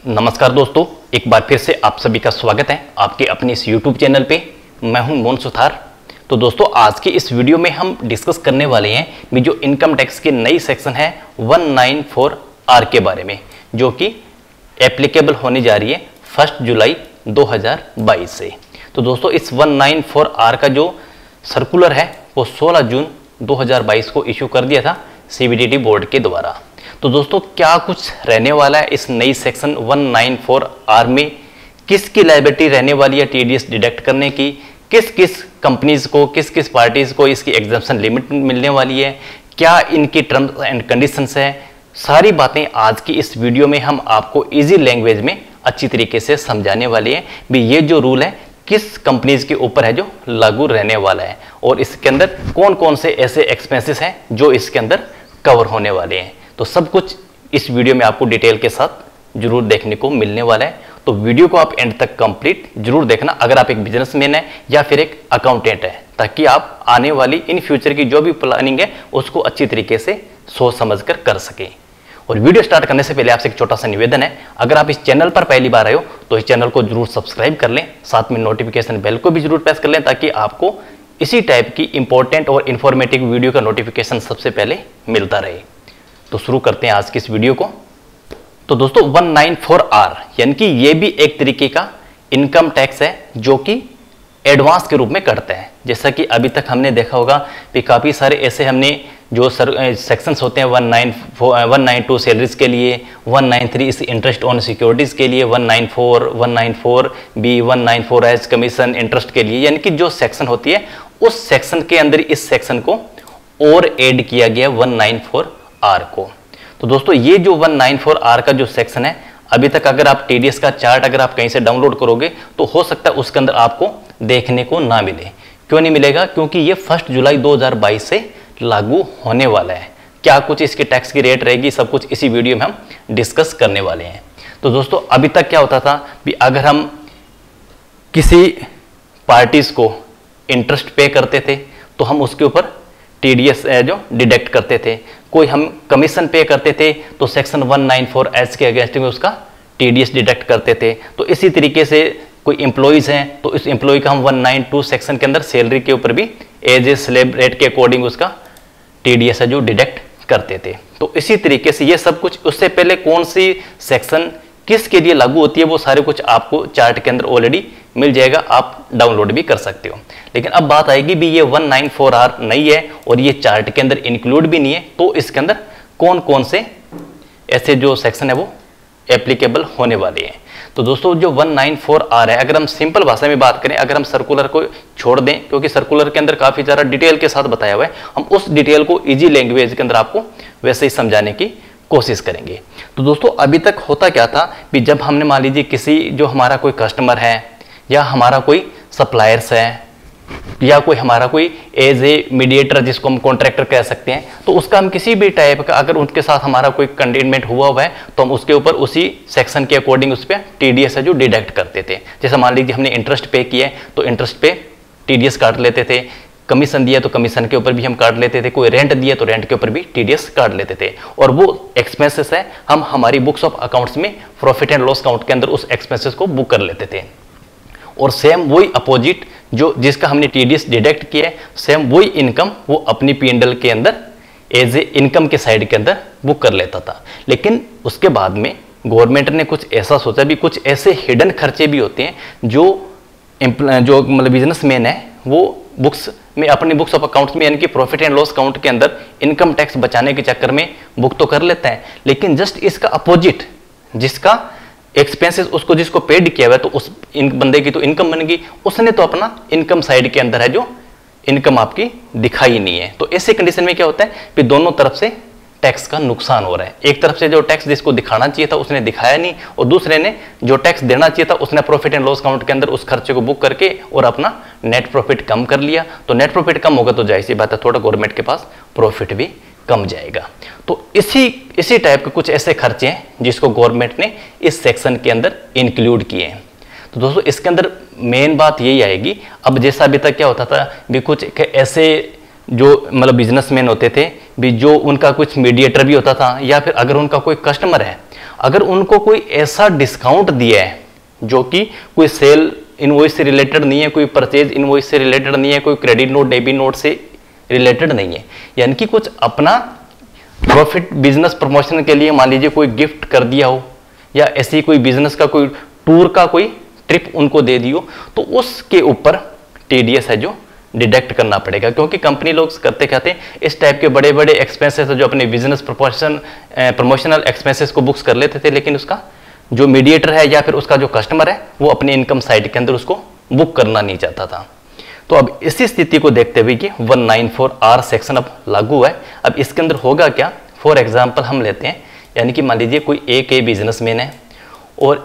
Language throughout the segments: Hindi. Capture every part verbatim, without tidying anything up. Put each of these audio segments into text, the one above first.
नमस्कार दोस्तों, एक बार फिर से आप सभी का स्वागत है आपके अपने इस यूट्यूब चैनल पे। मैं हूं मोहन सुथार। तो दोस्तों, आज के इस वीडियो में हम डिस्कस करने वाले हैं भी जो इनकम टैक्स की नई सेक्शन है वन नाइन फोर आर के बारे में, जो कि एप्लीकेबल होने जा रही है फर्स्ट जुलाई दो हज़ार बाईस से। तो दोस्तों, इस वन नाइन फोर आर का जो सर्कुलर है वो सोलह जून दो हज़ार बाईस को इशू कर दिया था सीबीडीटी बोर्ड के द्वारा। तो दोस्तों, क्या कुछ रहने वाला है इस नई section one nine four R में, किसकी लायबिलिटी रहने वाली है टीडीएस डिडक्ट करने की, किस किस कंपनीज को, किस किस पार्टीज को इसकी एग्जम्पशन लिमिट मिलने वाली है, क्या इनकी टर्म्स एंड कंडीशंस है, सारी बातें आज की इस वीडियो में हम आपको इजी लैंग्वेज में अच्छी तरीके से समझाने वाले हैं भी ये जो रूल है किस कंपनीज के ऊपर है जो लागू रहने वाला है और इसके अंदर कौन कौन से ऐसे एक्सपेंसेस हैं जो इसके अंदर कवर होने वाले हैं। तो सब कुछ इस वीडियो में आपको डिटेल के साथ जरूर देखने को मिलने वाला है। तो वीडियो को आप एंड तक कंप्लीट जरूर देखना अगर आप एक बिजनेसमैन है या फिर एक अकाउंटेंट है, ताकि आप आने वाली इन फ्यूचर की जो भी प्लानिंग है उसको अच्छी तरीके से सोच समझ कर कर सकें। और वीडियो स्टार्ट करने से पहले आपसे एक छोटा सा निवेदन है, अगर आप इस चैनल पर पहली बार आए हो तो इस चैनल को जरूर सब्सक्राइब कर लें, साथ में नोटिफिकेशन बेल को भी जरूर प्रेस कर लें ताकि आपको इसी टाइप की इंपॉर्टेंट और इन्फॉर्मेटिव वीडियो का नोटिफिकेशन सबसे पहले मिलता रहे। तो शुरू करते हैं आज की इस वीडियो को। तो दोस्तों, वन नाइन फोर आर यानी कि ये भी एक तरीके का इनकम टैक्स है जो कि एडवांस के रूप में कटता है। जैसा कि अभी तक हमने देखा होगा कि काफ़ी सारे ऐसे हमने जो सर सेक्शंस होते हैं one nine four one nine two salaries के लिए, one nine three is interest on securities के लिए, one nine four one nine four B one nine four H commission interest के लिए, यानी कि जो सेक्शन होती है उस सेक्शन के अंदर इस सेक्शन को और ऐड किया गया वन नाइन फोर आर को। तो दोस्तों, ये जो वन नाइन फोर आर का जो सेक्शन है, अभी तक अगर आप टीडीएस का चार्ट अगर आप कहीं से डाउनलोड करोगे तो हो सकता है उसके अंदर आपको देखने को ना मिले। क्यों नहीं मिलेगा? क्योंकि ये फर्स्ट जुलाई दो हज़ार बाईस से लागू होने वाला है। क्या कुछ इसकी टैक्स की रेट रहेगी, सब कुछ इसी वीडियो में हम डिस्कस करने वाले हैं। तो दोस्तों, अभी तक क्या होता था कि अगर हम किसी पार्टीज को इंटरेस्ट पे करते थे तो हम उसके ऊपर टीडीएस जो डिडक्ट करते थे, कोई हम कमीशन पे करते थे तो section one nine four S के अगेंस्ट में उसका टीडीएस डिडक्ट करते थे। तो इसी तरीके से कोई एम्प्लॉइज हैं तो इस एम्प्लॉय का हम वन नाइन टू सेक्शन के अंदर सैलरी के ऊपर भी एज ए स्लैब रेट के अकॉर्डिंग उसका टीडीएस है जो डिडक्ट करते थे। तो इसी तरीके से ये सब कुछ, उससे पहले कौन सी सेक्शन किसके लिए लागू होती है वो सारे कुछ आपको चार्ट के अंदर ऑलरेडी मिल जाएगा, आप डाउनलोड भी कर सकते हो। लेकिन अब बात आएगी भी ये वन नाइन फोर आर नहीं है और ये चार्ट के अंदर इंक्लूड भी नहीं है, तो इसके अंदर कौन कौन से ऐसे जो सेक्शन है वो एप्लीकेबल होने वाले हैं। तो दोस्तों, जो वन नाइन फोर आर है, अगर हम सिंपल भाषा में बात करें, अगर हम सर्कुलर को छोड़ दें, क्योंकि सर्कुलर के अंदर काफ़ी ज़्यादा डिटेल के साथ बताया हुआ है, हम उस डिटेल को ईजी लैंग्वेज के अंदर आपको वैसे ही समझाने की कोशिश करेंगे। तो दोस्तों, अभी तक होता क्या था कि जब हमने मान लीजिए किसी जो हमारा कोई कस्टमर है या हमारा कोई सप्लायर्स है या कोई हमारा कोई एज ए मीडिएटर जिसको हम कॉन्ट्रैक्टर कह सकते हैं, तो उसका हम किसी भी टाइप का अगर उनके साथ हमारा कोई कंटेनमेंट हुआ हुआ है तो हम उसके ऊपर उसी सेक्शन के अकॉर्डिंग उस पर टीडीएस है जो डिडक्ट करते थे। जैसे मान लीजिए हमने इंटरेस्ट पे किया है तो इंटरेस्ट पे टीडीएस काट लेते थे, कमीशन दिया तो कमीशन के ऊपर भी हम काट लेते थे, कोई रेंट दिया तो रेंट के ऊपर भी टीडीएस काट लेते थे। और वो एक्सपेंसेस है हम हमारी बुक्स ऑफ अकाउंट्स में प्रॉफिट एंड लॉस अकाउंट के अंदर उस एक्सपेंसेस को बुक कर लेते थे। और सेम वही अपोजिट जो जिसका हमने टीडीएस डिडक्ट किया है, सेम वही इनकम वो अपनी पीएनएल के अंदर एज ए इनकम के साइड के अंदर बुक कर लेता था। लेकिन उसके बाद में गवर्नमेंट ने कुछ ऐसा सोचा भी, कुछ ऐसे हिडन खर्चे भी होते हैं जो जो मतलब बिजनेसमैन है वो बुक्स में अपनी बुक्स ऑफ अकाउंट्स में यानी कि प्रॉफिट एंड लॉस अकाउंट के अंदर इनकम टैक्स बचाने के चक्कर में बुक तो कर लेता है, लेकिन जस्ट इसका अपोजिट जिसका एक्सपेंसेस उसको जिसको पेड किया हुआ है तो उस इन बंदे की तो इनकम बन गई, उसने तो अपना इनकम साइड के अंदर है जो इनकम आपकी दिखाई नहीं है। तो ऐसे कंडीशन में क्या होता है कि दोनों तरफ से टैक्स का नुकसान हो रहा है। एक तरफ से जो टैक्स जिसको दिखाना चाहिए था उसने दिखाया नहीं, और दूसरे ने जो टैक्स देना चाहिए था उसने प्रॉफिट एंड लॉस अकाउंट के अंदर उस खर्चे को बुक करके और अपना नेट प्रॉफिट कम कर लिया। तो नेट प्रॉफिट कम होगा तो जाहिर सी बात है थोड़ा गवर्नमेंट के पास प्रॉफिट भी कम जाएगा। तो इसी इसी टाइप के कुछ ऐसे खर्चे हैं जिसको गवर्नमेंट ने इस सेक्शन के अंदर इंक्लूड किए हैं। तो दोस्तों, इसके अंदर मेन बात यही आएगी, अब जैसा अभी तक क्या होता था भी कुछ ऐसे जो मतलब बिजनेसमैन होते थे भी, जो उनका कुछ मीडिएटर भी होता था, या फिर अगर उनका कोई कस्टमर है, अगर उनको कोई ऐसा डिस्काउंट दिया है जो कि कोई सेल इनवॉइस से रिलेटेड नहीं है, कोई परचेज इनवॉइस से रिलेटेड नहीं है, कोई क्रेडिट नोट डेबिट नोट से रिलेटेड नहीं है, यानी कि कुछ अपना प्रॉफिट बिजनेस प्रमोशन के लिए मान लीजिए कोई गिफ्ट कर दिया हो, या ऐसी कोई बिजनेस का कोई टूर का कोई ट्रिप उनको दे दियो, तो उसके ऊपर टीडीएस है जो डिडक्ट करना पड़ेगा। क्योंकि कंपनी लोग करते कहते इस टाइप के बड़े बड़े एक्सपेंसेस जो अपने बिजनेस प्रमोशन प्रमोशनल एक्सपेंसेस को बुक्स कर लेते थे, लेकिन उसका जो मीडिएटर है या फिर उसका जो कस्टमर है वो अपने इनकम साइड के अंदर उसको बुक करना नहीं चाहता था। तो अब इसी स्थिति को देखते हुए कि one nine four R section अब लागू है। अब इसके अंदर होगा क्या, फॉर एग्जांपल हम लेते हैं, यानी कि मान लीजिए कोई ए के बिजनेसमैन है और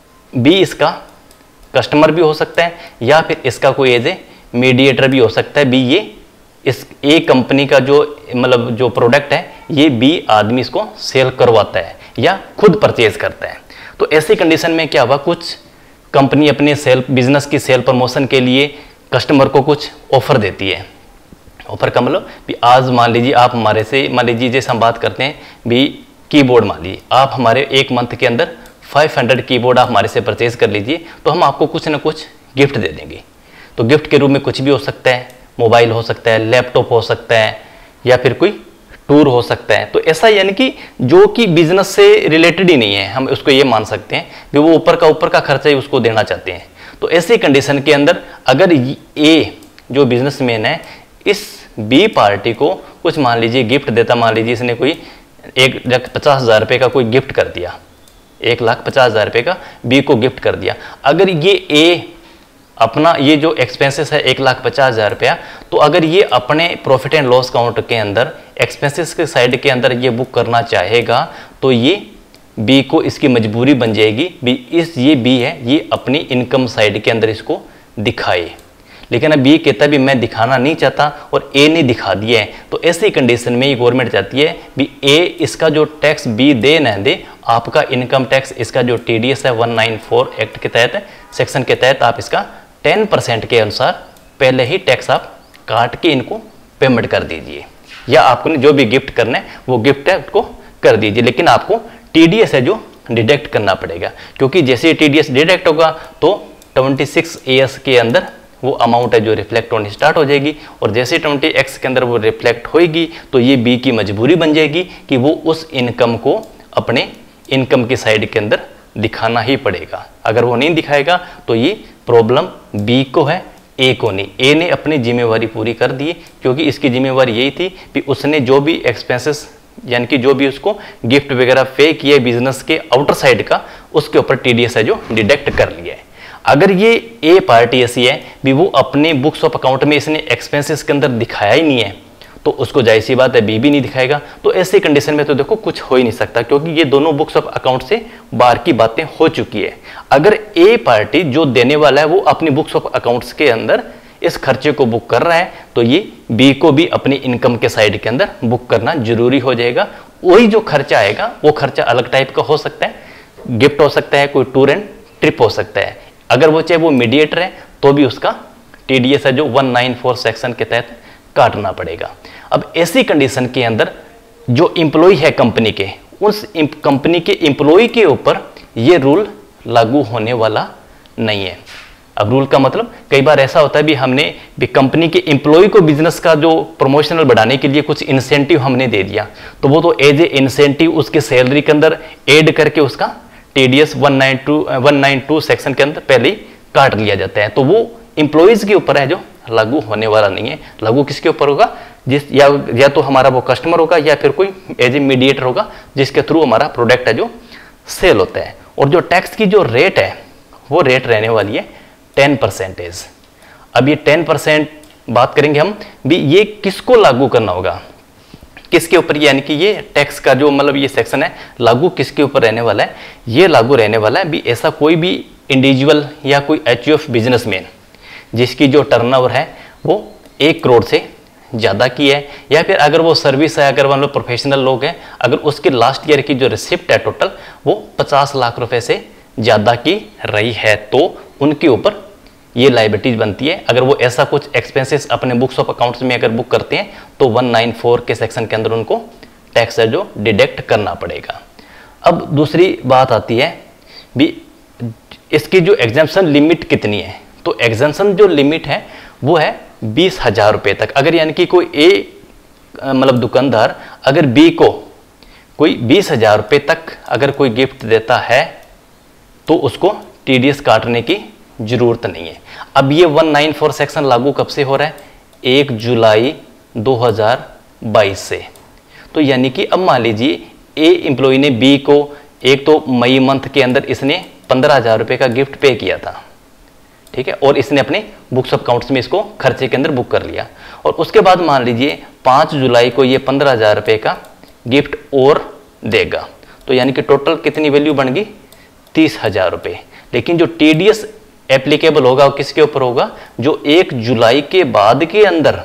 बी इसका कस्टमर भी हो सकता है या फिर इसका कोई एज ए मीडिएटर भी हो सकता है। बी ये इस ए कंपनी का जो मतलब जो प्रोडक्ट है ये बी आदमी इसको सेल करवाता है या खुद परचेज करता है। तो ऐसी कंडीशन में क्या हुआ, कुछ कंपनी अपने सेल बिजनेस की सेल प्रमोशन के लिए कस्टमर को कुछ ऑफर देती है। ऑफर का मतलब भी आज मान लीजिए आप हमारे से मान लीजिए जैसे हम बात करते हैं भी कीबोर्ड, मान लीजिए आप हमारे एक मंथ के अंदर पाँच सौ कीबोर्ड आप हमारे से परचेज कर लीजिए तो हम आपको कुछ ना कुछ गिफ्ट दे देंगे। तो गिफ्ट के रूप में कुछ भी हो सकता है, मोबाइल हो सकता है, लैपटॉप हो सकता है या फिर कोई टूर हो सकता है। तो ऐसा यानी कि जो कि बिजनेस से रिलेटेड ही नहीं है, हम उसको ये मान सकते हैं कि वो ऊपर का ऊपर का खर्चा ही उसको देना चाहते हैं। तो ऐसी कंडीशन के अंदर अगर ए जो बिजनेसमैन है इस बी पार्टी को कुछ मान लीजिए गिफ्ट देता, मान लीजिए इसने कोई एक लाख पचास हजार रुपये का कोई गिफ्ट कर दिया, एक लाख पचास हजार रुपये का बी को गिफ्ट कर दिया। अगर ये ए अपना ये जो एक्सपेंसेस है एक लाख पचास हजार रुपया, तो अगर ये अपने प्रॉफिट एंड लॉस काउंट के अंदर एक्सपेंसेस के साइड के अंदर ये बुक करना चाहेगा तो ये बी को इसकी मजबूरी बन जाएगी बी इस ये बी है ये अपनी इनकम साइड के अंदर इसको दिखाए। लेकिन अब बी कहता है भी मैं दिखाना नहीं चाहता और ए ने दिखा दिया है, तो ऐसी कंडीशन में ये गवर्नमेंट चाहती है भी ए इसका जो टैक्स बी दे न दे, आपका इनकम टैक्स इसका जो टीडीएस है वन नाइन फोर एक्ट के तहत सेक्शन के तहत आप इसका टेन परसेंट के अनुसार पहले ही टैक्स आप काट के इनको पेमेंट कर दीजिए, या आपको जो भी गिफ्ट करना है वो गिफ्ट है उसको कर दीजिए। लेकिन आपको टीडीएस है जो डिडक्ट करना पड़ेगा, क्योंकि जैसे टीडीएस डिडक्ट होगा तो छब्बीस ईयर्स के अंदर वो अमाउंट है जो रिफ्लेक्ट होनी स्टार्ट हो जाएगी, और जैसे ट्वेंटी एक्स के अंदर वो रिफ्लेक्ट होगी तो ये बी की मजबूरी बन जाएगी कि वो उस इनकम को अपने इनकम की साइड के अंदर दिखाना ही पड़ेगा। अगर वो नहीं दिखाएगा तो ये प्रॉब्लम बी को है, ए को नहीं। ए ने अपनी जिम्मेवारी पूरी कर दी, क्योंकि इसकी जिम्मेवारी यही थी कि उसने जो भी एक्सपेंसेस यानी कि जो भी उसको गिफ्ट वगैरह पे किए बिजनेस के आउटर साइड का, उसके ऊपर टीडीएस है जो डिडक्ट कर लिया है। अगर ये ए पार्टी ऐसी है भी वो अपने बुक्स ऑफ अकाउंट में इसने एक्सपेंसेस के अंदर दिखाया ही नहीं है, तो उसको जाहिर सी बात है बी भी नहीं दिखाएगा। तो ऐसी कंडीशन में तो देखो कुछ हो ही नहीं सकता, क्योंकि ये दोनों बुक्स ऑफ अकाउंट से बाहर की बातें हो चुकी है। अगर ए पार्टी जो देने वाला है वो अपनी बुक्स ऑफ अकाउंट्स के अंदर इस खर्चे को बुक कर रहा है, तो ये बी को भी अपनी इनकम के साइड के अंदर बुक करना जरूरी हो जाएगा। वही जो खर्चा आएगा वो खर्चा अलग टाइप का हो सकता है, गिफ्ट हो सकता है, कोई टूर एंड ट्रिप हो सकता है। अगर वो चाहे वो मीडिएटर है तो भी उसका टीडीएस है जो वन नाइन फोर सेक्शन के तहत काटना पड़ेगा। अब ऐसी कंडीशन के अंदर जो एम्प्लॉय है कंपनी के, उस कंपनी के एम्प्लॉय के ऊपर ये रूल लागू होने वाला नहीं है। अब रूल का मतलब कई बार ऐसा होता है भी हमने भी कंपनी के एम्प्लॉय को बिजनेस का जो प्रमोशनल बढ़ाने के लिए कुछ इंसेंटिव हमने दे दिया, तो वो तो एज ए इंसेंटिव उसके सैलरी के अंदर ऐड करके उसका TDS one nine two section के अंदर पहले ही काट लिया जाता है। तो वो एम्प्लॉयज के ऊपर है जो लागू होने वाला नहीं है। लागू किसके ऊपर होगा, जिस या या तो हमारा वो कस्टमर होगा या फिर कोई एज ए मीडिएटर होगा जिसके थ्रू हमारा प्रोडक्ट है जो सेल होता है। और जो टैक्स की जो रेट है वो रेट रहने वाली है टेन परसेंटेज। अब ये टेन परसेंट बात करेंगे हम भी, ये किसको लागू करना होगा, किसके ऊपर, यानी कि ये टैक्स का जो मतलब ये सेक्शन है लागू किसके ऊपर रहने वाला है। ये लागू रहने वाला है भी ऐसा कोई भी इंडिविजुअल या कोई एचयूएफ बिजनेसमैन जिसकी जो टर्नओवर है वो एक करोड़ से ज़्यादा की है, या फिर अगर वो सर्विस है, अगर वन लोग प्रोफेशनल लोग हैं, अगर उसके लास्ट ईयर की जो रिसिप्ट है टोटल वो पचास लाख रुपए से ज़्यादा की रही है, तो उनके ऊपर ये लाइबिलिटीज बनती है। अगर वो ऐसा कुछ एक्सपेंसेस अपने बुक्स ऑफ अकाउंट्स में अगर बुक करते हैं तो वन नाइन फोर के सेक्शन के अंदर उनको टैक्स है जो डिडक्ट करना पड़ेगा। अब दूसरी बात आती है भी इसकी जो एग्जाम्पशन लिमिट कितनी है। तो एग्जाम्पशन जो लिमिट है वो है बीस हजार रुपये तक। अगर यानी कि कोई ए मतलब दुकानदार अगर बी को कोई बीस हजार रुपये तक अगर कोई गिफ्ट देता है तो उसको टीडीएस काटने की जरूरत नहीं है। अब ये एक सौ चौरानवे सेक्शन लागू कब से हो रहा है? एक जुलाई दो हज़ार बाईस से। तो यानी कि अब मान लीजिए ए एम्प्लॉय ने बी को एक तो मई मंथ के अंदर इसने पंद्रह हजार रुपये का गिफ्ट पे किया था, ठीक है, और इसने अपने बुक्स ऑफ अकाउंट्स में इसको खर्चे के अंदर बुक कर लिया। और उसके बाद मान लीजिए पाँच जुलाई को ये पंद्रह हजार रुपये का गिफ्ट और देगा, तो यानी कि टोटल कितनी वैल्यू बन गई? तीस हजार रुपये। लेकिन जो टीडीएस एप्लीकेबल होगा वो किसके ऊपर होगा? जो एक जुलाई के बाद के अंदर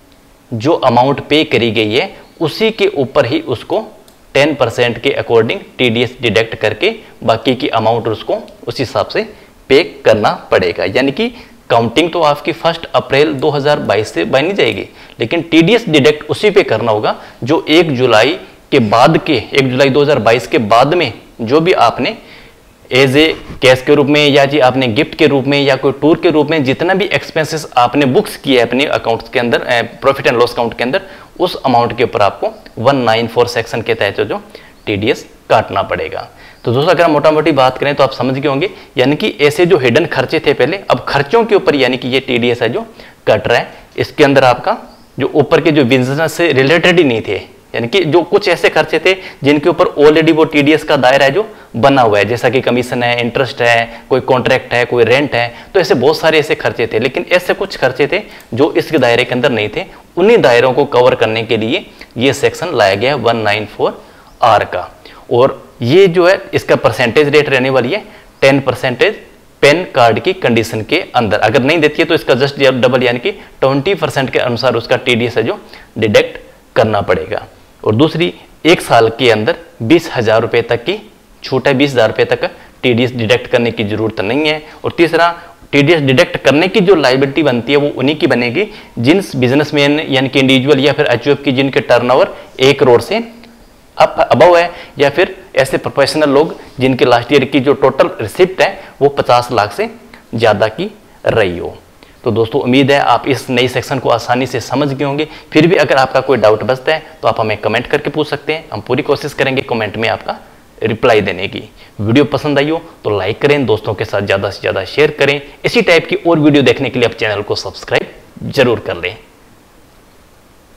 जो अमाउंट पे करी गई है उसी के ऊपर ही उसको टेन परसेंट के अकॉर्डिंग टीडीएस डिडक्ट करके बाकी की अमाउंट उसको उस हिसाब से पे करना पड़ेगा। यानी कि काउंटिंग तो आपकी फर्स्ट अप्रैल दो हज़ार बाईस से बनी जाएगी, लेकिन टीडीएस डिडक्ट उसी पे करना होगा जो एक जुलाई के बाद के एक जुलाई दो हज़ार बाईस के बाद में जो भी आपने एज ए कैश के रूप में या जी आपने गिफ्ट के रूप में या कोई टूर के रूप में जितना भी एक्सपेंसेस आपने बुक्स किए अपने अकाउंट्स के अंदर प्रॉफिट एंड लॉस अकाउंट के अंदर उस अमाउंट के ऊपर आपको एक सौ चौरानवे सेक्शन के तहत जो टीडीएस काटना पड़ेगा। तो दोस्तों अगर हम मोटा मोटी बात करें तो आप समझ गए होंगे, यानी कि ऐसे जो हिडन खर्चे थे पहले अब खर्चों के ऊपर यानी कि ये टीडीएस है जो कट रहा है। इसके अंदर आपका जो ऊपर के जो बिजनेस से रिलेटेड ही नहीं थे, यानी कि जो कुछ ऐसे खर्चे थे जिनके ऊपर ऑलरेडी वो टीडीएस का दायरा है जो बना हुआ है, जैसा कि कमीशन है, इंटरेस्ट है, कोई कॉन्ट्रैक्ट है, कोई रेंट है, तो ऐसे बहुत सारे ऐसे खर्चे थे। लेकिन ऐसे कुछ खर्चे थे जो इसके दायरे के अंदर नहीं थे, उन्हीं दायरों को कवर करने के लिए ये सेक्शन लाया गया एक सौ चौरानवे आर का। और ये जो है इसका परसेंटेज रेट रहने वाली है टेन परसेंटेज पेन कार्ड की कंडीशन के अंदर। अगर नहीं देती है तो इसका जस्ट डबल यानी कि ट्वेंटी परसेंट के अनुसार उसका टीडीएस है जो डिडक्ट करना पड़ेगा। और दूसरी, एक साल के अंदर बीस हजार रुपये तक की छूट है, बीस हजार रुपये तक टीडीएस डिडक्ट करने की जरूरत नहीं है। और तीसरा, टीडीएस डिडक्ट करने की जो लायबिलिटी बनती है वो उन्हीं की बनेगी जिन बिजनेसमैन यानी कि इंडिविजुअल या फिर एचयूएफ की जिनके टर्नओवर एक करोड़ से अप अबव है, या फिर ऐसे प्रोफेशनल लोग जिनके लास्ट ईयर की जो टोटल रिसिप्ट है वो पचास लाख से ज़्यादा की रही हो। तो दोस्तों उम्मीद है आप इस नई सेक्शन को आसानी से समझ गए होंगे। फिर भी अगर आपका कोई डाउट बचता है तो आप हमें कमेंट करके पूछ सकते हैं, हम पूरी कोशिश करेंगे कमेंट में आपका रिप्लाई देने की। वीडियो पसंद आई हो तो लाइक करें, दोस्तों के साथ ज़्यादा से ज़्यादा शेयर करें। इसी टाइप की और वीडियो देखने के लिए आप चैनल को सब्सक्राइब जरूर कर लें।